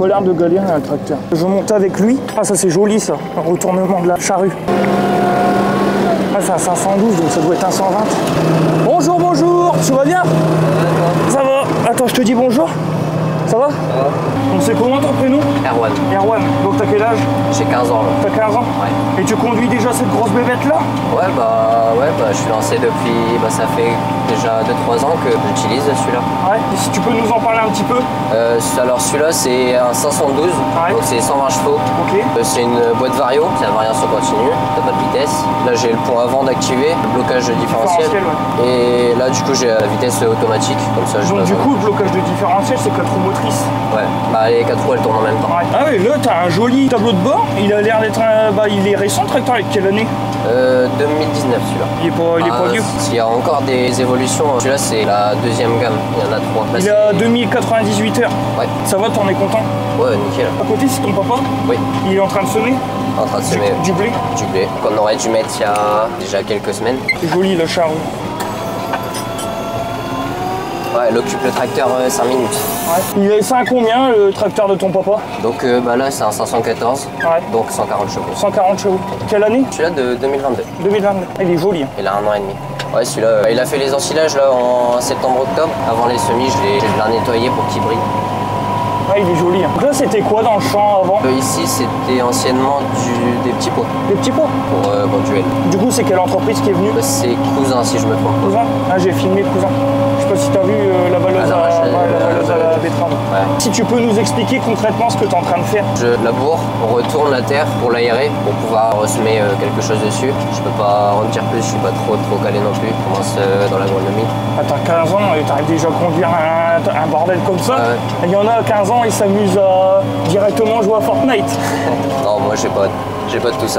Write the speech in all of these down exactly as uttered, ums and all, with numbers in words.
pas l'air de galérer un tracteur. Je vais monter avec lui. Ah ça c'est joli ça, un retournement de la charrue. Ah c'est un cinq cent douze donc ça doit être un cent vingt. Bonjour, bonjour, tu vas bien? Ça va. Attends, je te dis bonjour. Ça va? Ça va. On sait comment ton prénom? Erwan. Erwan. Donc t'as quel âge? J'ai quinze ans. T'as quinze ans? Ouais. Et tu conduis déjà cette grosse bébête là? Ouais bah ouais bah je suis lancé depuis bah ça fait déjà deux trois ans que j'utilise celui-là. Ouais. Et si tu peux nous en parler un petit peu? Euh, alors celui-là c'est un cinq cent douze, ouais. Donc c'est cent vingt chevaux. Ok. Euh, c'est une boîte vario, c'est la variation continue, t'as pas de vitesse. Là j'ai le pont avant d'activer, le blocage de différentiel. différentiel ouais. Et là du coup j'ai la vitesse automatique, comme ça je Donc du coup le blocage de différentiel c'est quatre roues motrices. Ouais, bah les quatre roues elles tournent en même temps. Ouais. Ah oui, là t'as un joli tableau de bord, il a l'air d'être un... bah il est récent le tracteur, avec quelle année? Euh, deux mille dix-neuf celui-là. Il est pas, il est ah, pas vieux. Il y a encore des évolutions, celui-là c'est la deuxième gamme, il y en a trois. Là, il a deux mille quatre-vingt-dix-huit heures. Ouais. Ça va, t'en es content? Ouais, nickel. À côté c'est ton papa? Oui. Il est en train de semer? En train de semer. Du, du blé? Du blé, qu'on aurait dû mettre il y a déjà quelques semaines. C'est joli le charrue. Ouais, elle occupe le tracteur euh, cinq minutes. Ouais. Il c'est un combien le tracteur de ton papa? Donc euh, bah là c'est un cinq cent quatorze, ouais. Donc cent quarante chevaux. cent quarante chevaux. Quelle année? Celui-là de deux mille vingt-deux. deux mille vingt-deux. Il est joli. Hein. Il a un an et demi. Ouais celui-là, euh, il a fait les ensilages là en septembre-octobre. Avant les semis, je l'ai bien nettoyé pour qu'il brille. Ouais, il est joli. Hein. Donc là, c'était quoi dans le champ avant? euh, Ici, c'était anciennement du... des petits pots. Des petits pots? Pour, euh, pour duel. Du coup, c'est quelle entreprise qui est venue? bah, C'est Cousin, si je me trompe. Cousin? Ah, j'ai filmé Cousin. Je sais pas si tu as vu euh, la balleuse ah, à, ouais, la balleuse à la betterave. Ouais. Si tu peux nous expliquer concrètement ce que tu es en train de faire. Je laboure, on retourne la terre pour l'aérer, pour pouvoir ressemer euh, quelque chose dessus. Je peux pas en dire plus, je suis pas trop trop calé non plus. Je commence euh, dans l'agronomie. Ah, t'as quinze ans et t'arrives déjà à conduire un, un bordel comme ça. Ouais. Il y en a à quinze ans, ils s'amusent à directement jouer à Fortnite. Non, moi j'ai pas, j'ai pas de tout ça.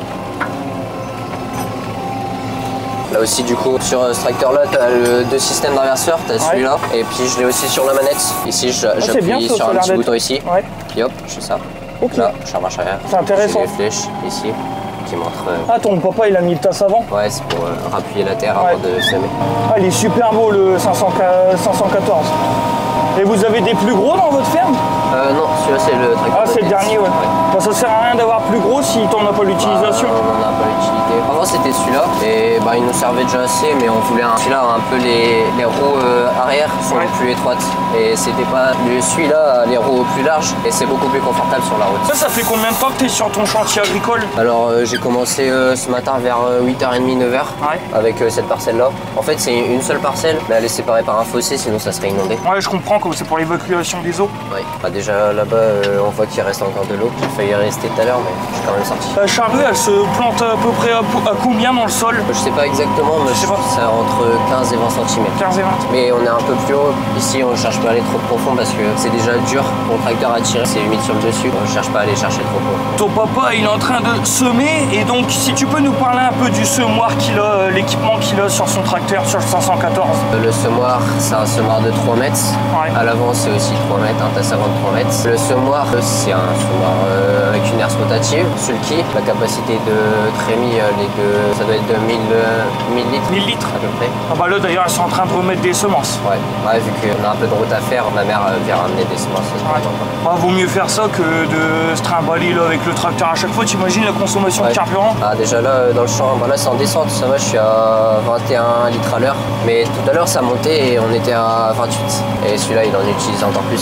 Là aussi du coup sur ce tracteur là tu as le deux systèmes d'inverseur, tu as ouais. Celui-là et puis je l'ai aussi sur la manette. Ici j'appuie ah, sur un petit bouton ici. Ouais. Puis hop, je fais ça. Okay. Là, je suis en marche arrière. C'est intéressant. J'ai les flèches ici qui montrent. Euh... Ah ton papa il a mis le tasse avant? Ouais, c'est pour euh, rappuyer la terre ouais. Avant de semer. Ah il est super beau le cinq cent quatorze. Et vous avez des plus gros dans votre ferme? Euh non, celui-là c'est le tracteur. Ah c'est le dernier ouais. ouais. Bah, ça sert à rien d'avoir plus gros si t'en as pas l'utilisation. Bah, on n'en a pas l'utilité. Avant c'était celui-là et bah il nous servait déjà assez mais on voulait un celui-là un peu les, les roues euh, arrière sont ouais. plus étroites et c'était pas celui-là les roues plus larges et c'est beaucoup plus confortable sur la route. Ça, ça fait combien de temps que tu es sur ton chantier agricole? Alors euh, j'ai commencé euh, ce matin vers euh, huit heures trente, neuf heures ouais. Avec euh, cette parcelle là. En fait c'est une seule parcelle mais elle est séparée par un fossé sinon ça serait inondé. Ouais je comprends comme c'est pour l'évacuation des eaux. Ouais. Bah, déjà là-bas euh, on voit qu'il reste encore de l'eau. J'ai failli rester tout à l'heure mais je suis quand même sorti. La charrue elle se plante à peu près à, à combien dans le sol? Je sais pas exactement mais je sais pas. C'est entre quinze et vingt centimètres. quinze et vingt. Mais on est un peu plus haut. Ici on ne cherche pas à aller trop profond parce que c'est déjà dur pour le tracteur à tirer. C'est humide sur le dessus. On ne cherche pas à aller chercher trop profond. Ton papa il est en train de semer et donc si tu peux nous parler un peu du semoir qu'il a, l'équipement qu'il a sur son tracteur sur le cinq cent quatorze. Le semoir c'est un semoir de trois mètres. Ouais. À l'avant c'est aussi trois mètres, un tasse avant de trois mètres. Le semoir c'est un semoir euh, avec une herse rotative, sulky. La capacité de trémie les deux, ça doit être de mille litres. mille litres à peu près. Ah bah là d'ailleurs ils sont en train de remettre des semences. Ouais, ouais vu qu'on a un peu de route à faire, ma mère vient ramener des semences. Ouais. Ah, vaut mieux faire ça que de se trimballer là, avec le tracteur à chaque fois. T'imagines la consommation ouais. de carburant? Ah déjà là dans le champ, bah là c'est en descente, ça va, je suis à vingt et un litres à l'heure. Mais tout à l'heure ça montait et on était à vingt-huit. Et celui-là il en utilise encore plus.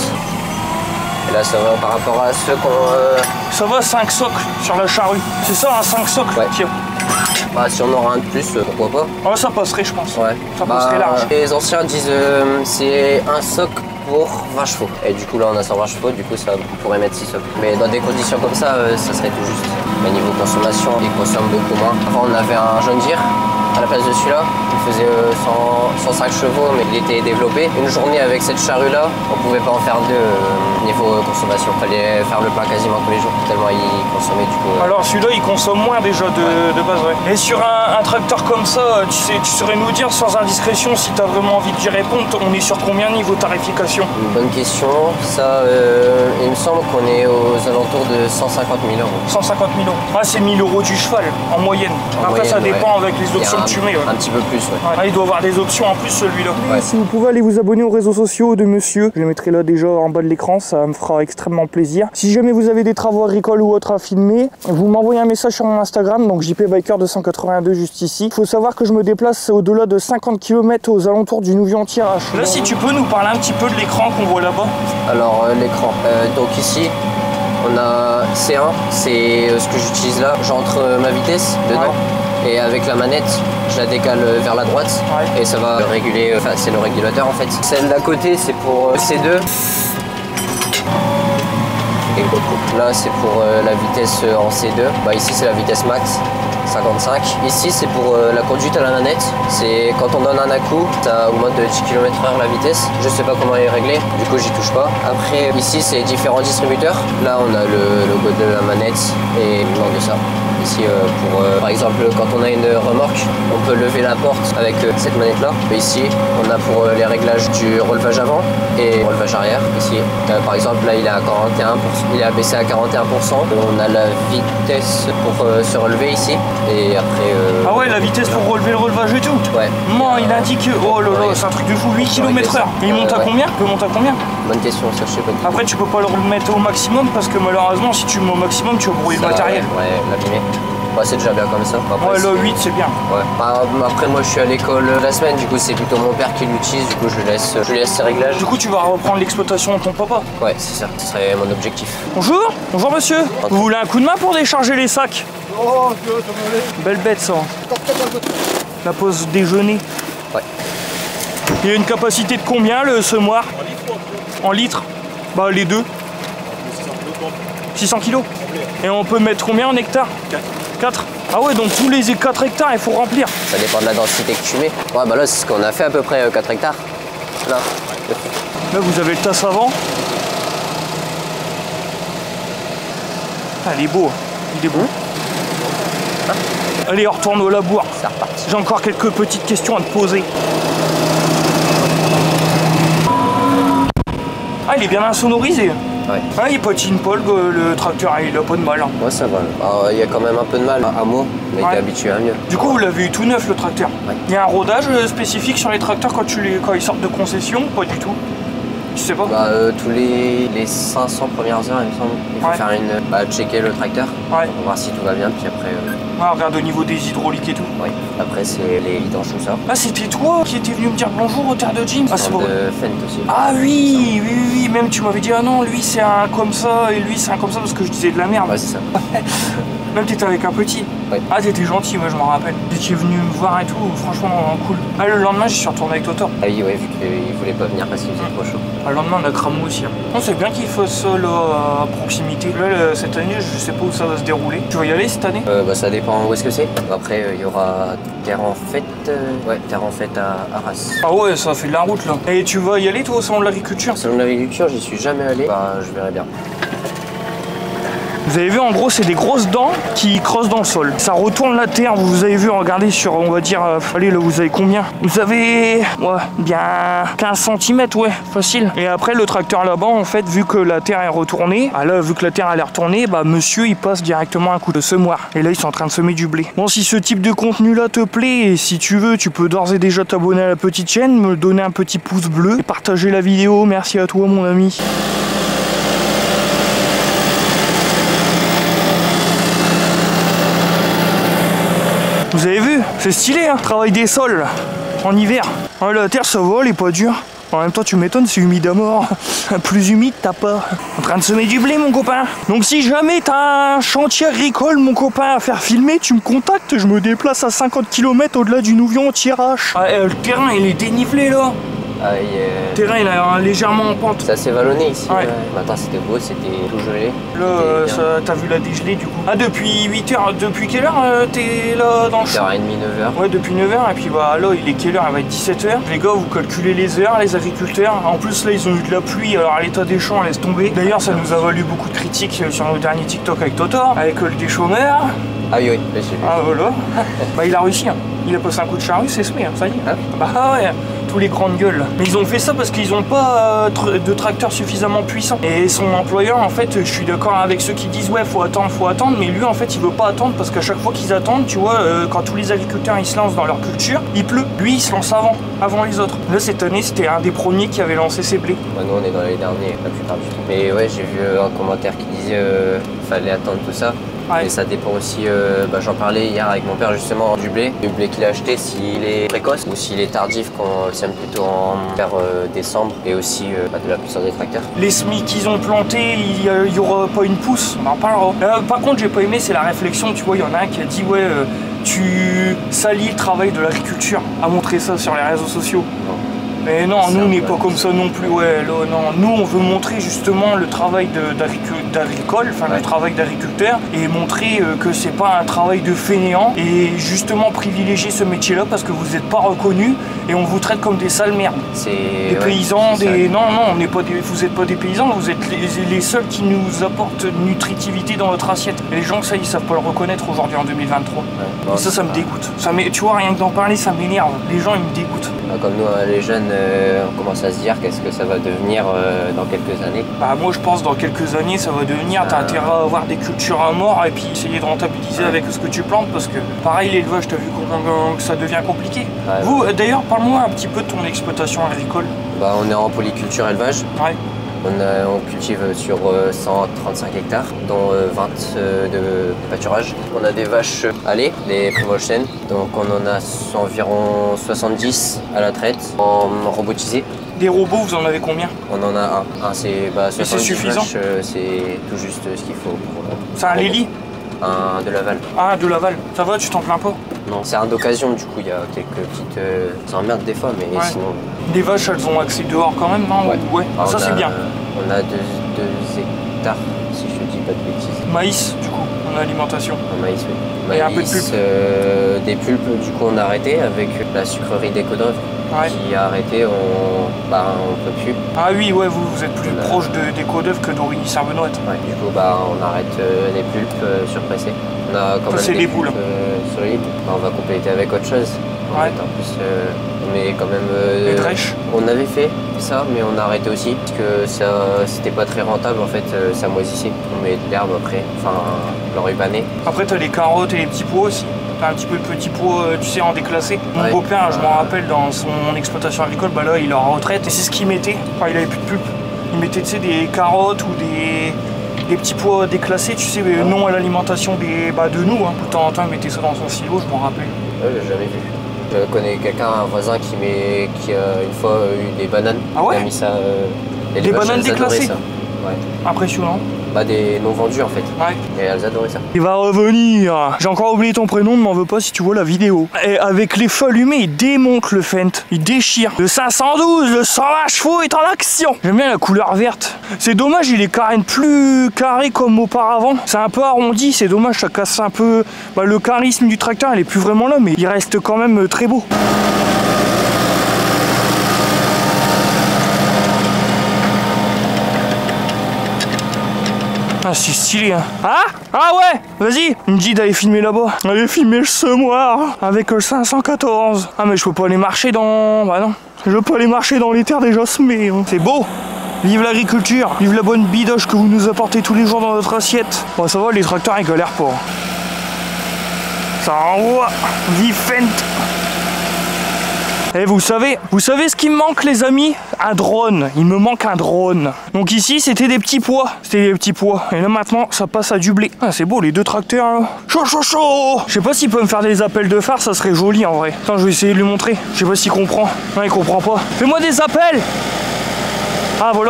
Et là ça va par rapport à ceux qu'on... Euh... Ça va cinq socles sur la charrue. C'est ça un cinq socles ouais. Tiens. Bah si on aura un de plus, pourquoi pas? Ah, ça passerait je pense. Ouais. Ça bah, passerait large. Les anciens disent euh, c'est un socle pour vingt chevaux. Et du coup là on a cent vingt chevaux, du coup ça on pourrait mettre six socles. Mais dans des conditions comme ça, euh, ça serait tout juste. Mais niveau consommation, il consomme beaucoup moins. Avant on avait un John Deere à la place de celui-là. Il faisait euh, cent cinq chevaux mais il était développé. Une journée avec cette charrue là, on pouvait pas en faire deux euh, niveau consommation. Il fallait faire le plein quasiment tous les jours tellement il consommait du coup. Euh... Alors celui-là il consomme moins déjà de, ouais. de base. Ouais. Et sur un, un tracteur comme ça, tu, sais, tu saurais nous dire sans indiscrétion si tu as vraiment envie d'y répondre, on est sur combien niveau tarification? Une bonne question. Ça, euh, il me semble qu'on est aux alentours de cent cinquante mille euros. cent cinquante mille euros. Ah c'est mille euros du cheval en moyenne. En Après moyenne, ça dépend ouais. avec les options que accoutumé. Un, ouais. un petit peu plus, ouais. Ah, il doit avoir des options en plus celui-là. Ouais. Si vous pouvez aller vous abonner aux réseaux sociaux de monsieur, je les mettrai là déjà en bas de l'écran, ça me fera extrêmement plaisir. Si jamais vous avez des travaux agricoles ou autres à filmer, vous m'envoyez un message sur mon Instagram, donc J P Biker deux cent quatre-vingt-deux juste ici. Il faut savoir que je me déplace au-delà de cinquante kilomètres aux alentours du Nouvion-Tirage. Là, si tu peux nous parler un petit peu de l'écran qu'on voit là-bas. Alors euh, l'écran, euh, donc ici on a C un, c'est euh, ce que j'utilise là, j'entre euh, ma vitesse dedans. Ouais. Et avec la manette, je la décale vers la droite, ouais. Et ça va réguler, enfin c'est le régulateur en fait. Celle d'à côté c'est pour euh, C deux. Et là c'est pour euh, la vitesse en C deux. Bah, ici c'est la vitesse max, cinquante-cinq. Ici c'est pour euh, la conduite à la manette. C'est quand on donne un à-coup, ça augmente de dix kilomètres heure la vitesse. Je sais pas comment elle est réglée, du coup j'y touche pas. Après ici c'est différents distributeurs. Là on a le logo de la manette et le nom de ça. Ici euh, pour euh, par exemple quand on a une remorque, on peut lever la porte avec euh, cette manette là. Et ici on a pour euh, les réglages du relevage avant et relevage arrière. Ici euh, par exemple là il est à quarante et un pour cent, il est abaissé à quarante et un pour cent. On a la vitesse pour euh, se relever ici et après euh, ah ouais, la vitesse pour relever le relevage et tout. Ouais. Moi il indique oh là là, c'est un truc de fou, huit kilomètres heure. Et il monte à combien? Il peut monter à combien? Bonne question, ça je sais pas. Après tu peux pas le remettre au maximum parce que malheureusement si tu le mets au maximum tu vas brouiller le matériel. Ouais, l'abîmer. Bah, c'est déjà bien comme ça. Après, ouais, le huit c'est bien. Ouais. Bah, après moi je suis à l'école la semaine, du coup c'est plutôt mon père qui l'utilise, du coup je lui laisse, je lui laisse ses réglages. Du coup tu vas reprendre l'exploitation de ton papa? Ouais, c'est ça, ce serait mon objectif. Bonjour, bonjour monsieur. Okay. Vous voulez un coup de main pour décharger les sacs? Oh, tu veux, ça belle bête ça. La pause déjeuner. Ouais. Il y a une capacité de combien le semoir? En litres. En litres? Bah les deux. six cents kilos. Et on peut mettre combien en hectares? quatre. Ah ouais, donc tous les quatre hectares il faut remplir. Ça dépend de la densité que tu mets. Ouais bah là c'est ce qu'on a fait à peu près quatre hectares. Là. Là vous avez le tasse avant. Ah, il est beau. Il est beau. Mmh. Ah. Allez on retourne au labour. C'est reparti. J'ai encore quelques petites questions à te poser. Ah il est bien insonorisé. Ouais. Ah, il patine pas le, le tracteur, il a pas de mal. Hein. Ouais, ça va. Alors, il y a quand même un peu de mal à moi, mais ouais. Il est habitué à mieux. Du coup, vous l'avez eu tout neuf le tracteur. Ouais. Il y a un rodage spécifique sur les tracteurs quand, tu les, quand ils sortent de concession? Pas du tout. Tu sais pas? Bah, euh, tous les, les cinq cents premières heures, il me semble, il faut ouais. faire une. Bah, checker le tracteur. Ouais. Pour voir si tout va bien, puis après. Euh... Ouais, regarde au niveau des hydrauliques et tout. Oui. Après, c'est les vidanges, tout ça. Ah, c'était toi qui étais venu me dire bonjour au terre de Jim? Ah, c'est pas... de Fent aussi. Ah oui, oui, oui, oui, même tu m'avais dit, ah non, lui c'est un comme ça, et lui c'est un comme ça, parce que je disais de la merde. Ouais, c'est ça. Même t'étais avec un petit. Ouais. Ah, t'étais gentil, moi je m'en rappelle. Tu es venu me voir et tout, franchement, cool. Ah, le lendemain, j'y suis retourné avec Totor. Ah oui, ouais, vu qu'il voulait pas venir parce qu'il faisait trop chaud. Ah, le lendemain, on a cramé aussi. Hein. On sait bien qu'il faut ça là, à proximité. Là, là, cette année, je sais pas où ça va se dérouler. Tu vas y aller cette année? euh, Bah, ça dépend où est-ce que c'est. Après, il euh, y aura Terre en Fête. Euh... Ouais, Terre en Fête à Arras. Ah ouais, ça fait de la route là. Et tu vas y aller toi au salon de l'agriculture? Au salon de l'agriculture, j'y suis jamais allé. Bah, je verrai bien. Vous avez vu, en gros, c'est des grosses dents qui creusent dans le sol. Ça retourne la terre. Vous avez vu, regardez sur, on va dire, euh, allez, là, vous avez combien? Vous avez, ouais, bien quinze centimètres, ouais, facile. Et après, le tracteur là-bas, en fait, vu que la terre est retournée, ah là, vu que la terre elle est retournée, bah, monsieur, il passe directement un coup de semoir. Et là, ils sont en train de semer du blé. Bon, si ce type de contenu-là te plaît, et si tu veux, tu peux d'ores et déjà t'abonner à la petite chaîne, me donner un petit pouce bleu et partager la vidéo. Merci à toi, mon ami. Vous avez vu? C'est stylé, hein, travail des sols en hiver. Ah, la terre ça va, elle est pas dure. En même temps tu m'étonnes, c'est humide à mort. Plus humide t'as pas. En train de semer du blé mon copain. Donc si jamais t'as un chantier agricole mon copain à faire filmer, tu me contactes, je me déplace à cinquante kilomètres au-delà du Nouvion-Tirage. Ah, euh, le terrain il est dénivelé là. Ah, yeah. Le terrain il est légèrement en pente. Ça s'est vallonné ici. Ouais. Matin c'était beau, c'était tout gelé. Là, euh, t'as vu la dégelée du coup. Ah, depuis huit heures, depuis quelle heure euh, t'es là dans le champ? huit heures trente, neuf heures. Ouais, depuis neuf heures, et puis bah là, il est quelle heure? Il va être dix-sept heures. Les gars, vous calculez les heures, les agriculteurs. En plus, là, ils ont eu de la pluie, alors à l'état des champs, laisse tomber. D'ailleurs, ça nous a valu beaucoup de critiques sur nos derniers TikTok avec Totor, avec euh, des chômeurs. Ah oui, oui, je sais. Ah voilà. Bah, il a réussi, hein. Il a passé un coup de charrue, c'est soumis, hein, ça y est. Hein? Bah ouais. tous les grandes gueules. Mais ils ont fait ça parce qu'ils ont pas euh, de tracteur suffisamment puissant. Et son employeur, en fait, je suis d'accord avec ceux qui disent ouais, faut attendre, faut attendre, mais lui, en fait, il veut pas attendre parce qu'à chaque fois qu'ils attendent, tu vois, euh, quand tous les agriculteurs ils se lancent dans leur culture, il pleut. Lui, il se lance avant, avant les autres. Là, cette année, c'était un des premiers qui avait lancé ses blés. Ouais, nous, on est dans les derniers, la plupart du temps. Mais ouais, j'ai vu un commentaire qui disait euh, fallait attendre tout ça. Ouais. Et ça dépend aussi, euh, bah, j'en parlais hier avec mon père justement du blé. Le blé qu'il a acheté, s'il est précoce ou s'il est tardif, qu'on sème plutôt en vers euh, décembre, et aussi euh, bah, de la puissance des tracteurs. Les semis qu'ils ont plantés, il n'y aura pas une pousse, on en parlera. Euh, par contre, j'ai pas aimé, c'est la réflexion, tu vois, il y en a un qui a dit ouais, euh, tu salis le travail de l'agriculture, à montrer ça sur les réseaux sociaux. Non. Mais non, nous on n'est pas comme ça non plus, ouais, là, non. Nous on veut montrer justement le travail d'agricole, enfin ouais. le travail d'agriculteur, et montrer euh, que c'est pas un travail de fainéant, et justement privilégier ce métier-là parce que vous n'êtes pas reconnus et on vous traite comme des sales merdes. C'est des ouais, paysans, des... Ça. Non, non, on n'est pas des... vous n'êtes pas des paysans, vous êtes les, les seuls qui nous apportent nutritivité dans notre assiette. Et les gens, ça, ils savent pas le reconnaître aujourd'hui en deux mille vingt-trois. Ouais. Bon, et ça, ça me dégoûte. Ça tu vois, rien que d'en parler, ça m'énerve. Les gens, ils me dégoûtent. Comme nous, les jeunes, euh, on commence à se dire qu'est-ce que ça va devenir euh, dans quelques années. Bah moi je pense dans quelques années ça va devenir, t'as intérêt à avoir des cultures à mort et puis essayer de rentabiliser ouais. avec ce que tu plantes parce que pareil l'élevage, t'as vu comment que ça devient compliqué. Ouais, Vous ouais. d'ailleurs parle-moi un petit peu de ton exploitation agricole. Bah on est en polyculture élevage. Ouais. On, a, on cultive sur cent trente-cinq hectares, dont vingt de pâturage. On a des vaches à lait, les Primotion, donc on en a environ soixante-dix à la traite, en robotisé. Des robots, vous en avez combien? On en a un. un c'est bah, c'est suffisant. Euh, c'est tout juste ce qu'il faut. Pour, euh, c'est un Lely? Un de Laval. Ah, de Laval. Ça va, tu t'en plains pas? Non, c'est un d'occasion, du coup, il y a quelques petites... Euh, ça emmerde des fois, mais ouais. sinon... Les vaches, elles ont accès dehors quand même, non? Ouais. ouais. Ah, ça, c'est bien. On a deux, deux hectares, si je dis pas de bêtises. Maïs, du coup, en alimentation. En maïs, oui. Maïs, et un peu de pulpe. Euh, des pulpes, du coup, on a arrêté avec la sucrerie d'Ecodove. Ouais. Qui a arrêté, on bah, on peut plus. Ah oui, ouais, vous, vous êtes plus on proche a... d'Ecodove que d'Origny-Sarbenouette. Ouais, du coup, bah, on arrête euh, les pulpes euh, surpressées. On a quand même des, des poules euh, sur les poules. Bah, on va compléter avec autre chose. En, ouais. fait, en plus, euh, on met quand même. Euh, les drèches. On avait fait ça, mais on a arrêté aussi parce que ça, c'était pas très rentable en fait. Euh, ça moisissait. On met de l'herbe après, enfin, l'enrubané. Après, t'as les carottes et les petits pois aussi. T'as un petit peu de petits pois, tu sais, en déclassé. Mon ouais. beau-père, je m'en rappelle, dans son exploitation agricole, bah là, il est en retraite. Et c'est ce qu'il mettait. Enfin, il avait plus de pulpe. Il mettait, tu sais, des carottes ou des, des petits pois déclassés, tu sais, ouais. non à l'alimentation des, bah, de nous. Hein. De temps en temps, il mettait ça dans son silo, je m'en rappelle. Ouais, j'ai jamais vu. Je connais quelqu'un, un voisin qui, met, qui a une fois eu des bananes. Ah ouais? Il a mis ça. Euh, et des bananes déclassées? Ça. Ouais. Impressionnant. Bah des non vendus en fait. Ouais. Et elles adoraient ça. Il va revenir. J'ai encore oublié ton prénom, ne m'en veux pas si tu vois la vidéo. Et avec les feux allumés, il démonte le Fendt. Il déchire. Le cinq cent douze, le cent vingt chevaux est en action. J'aime bien la couleur verte. C'est dommage, il est carrément plus carré comme auparavant. C'est un peu arrondi, c'est dommage, ça casse un peu. Bah, le charisme du tracteur, il est plus vraiment là, mais il reste quand même très beau. Ah, c'est stylé, hein. Ah Ah ouais. Vas-y. Il me dit d'aller filmer là-bas. Allez filmer le semoir avec le cinq cent quatorze. Ah mais je peux pas aller marcher dans... Bah non. Je peux pas aller marcher dans les terres déjà semées. Hein. C'est beau. Vive l'agriculture. Vive la bonne bidoche que vous nous apportez tous les jours dans notre assiette. Bon ça va, les tracteurs ils galèrent pas. Ça envoie. Vive Fendt. Et vous savez, vous savez ce qui me manque les amis? Un drone, il me manque un drone. Donc ici c'était des petits pois, c'était des petits pois. Et là maintenant ça passe à du blé. Ah c'est beau les deux tracteurs là. Chaud chaud chaud. Je sais pas s'il peut me faire des appels de phare, ça serait joli en vrai. Attends je vais essayer de lui montrer. Je sais pas s'il comprend. Non il comprend pas. Fais-moi des appels. Ah voilà.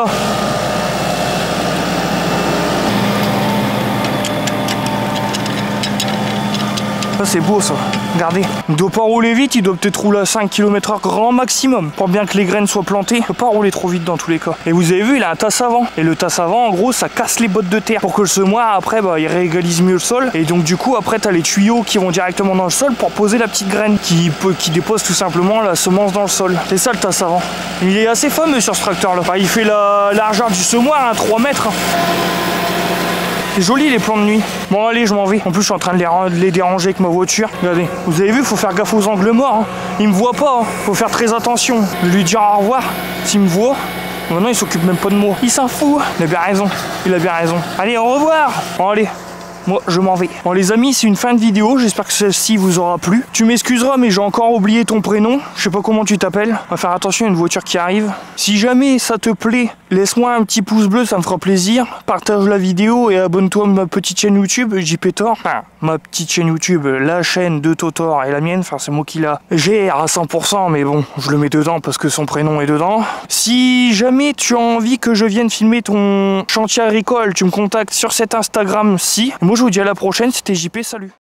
Ça c'est beau ça, regardez. Il doit pas rouler vite, il doit peut-être rouler à cinq kilomètres heure grand maximum. Pour bien que les graines soient plantées, il peut pas rouler trop vite dans tous les cas. Et vous avez vu, il a un tasse avant. Et le tasse avant, en gros, ça casse les bottes de terre. Pour que le semoir, après, bah, il réégalise mieux le sol. Et donc du coup, après, t'as les tuyaux qui vont directement dans le sol pour poser la petite graine qui, peut, qui dépose tout simplement la semence dans le sol. C'est ça le tasse avant. Il est assez fameux sur ce tracteur là. Enfin, il fait la largeur du semoir, hein, trois mètres. C'est joli les plans de nuit. Bon allez, je m'en vais. En plus, je suis en train de les, de les déranger avec ma voiture. Regardez, vous avez vu, faut faire gaffe aux angles morts. Hein. Il me voit pas, hein. Faut faire très attention. Je vais lui dire au revoir s'il me voit. Maintenant, il s'occupe même pas de moi. Il s'en fout. Il a bien raison. Il a bien raison. Allez, au revoir. Bon, allez. Moi, je m'en vais. Bon, les amis, c'est une fin de vidéo. J'espère que celle-ci vous aura plu. Tu m'excuseras, mais j'ai encore oublié ton prénom. Je sais pas comment tu t'appelles. On va faire attention à une voiture qui arrive. Si jamais ça te plaît, laisse-moi un petit pouce bleu, ça me fera plaisir. Partage la vidéo et abonne-toi à ma petite chaîne YouTube, J P Tor. Enfin, ma petite chaîne YouTube, la chaîne de Totor et la mienne. Enfin, c'est moi qui la gère à cent pour cent, mais bon, je le mets dedans parce que son prénom est dedans. Si jamais tu as envie que je vienne filmer ton chantier agricole, tu me contactes sur cet Instagram-ci. Moi, je vous dis à la prochaine, c'était J P, salut.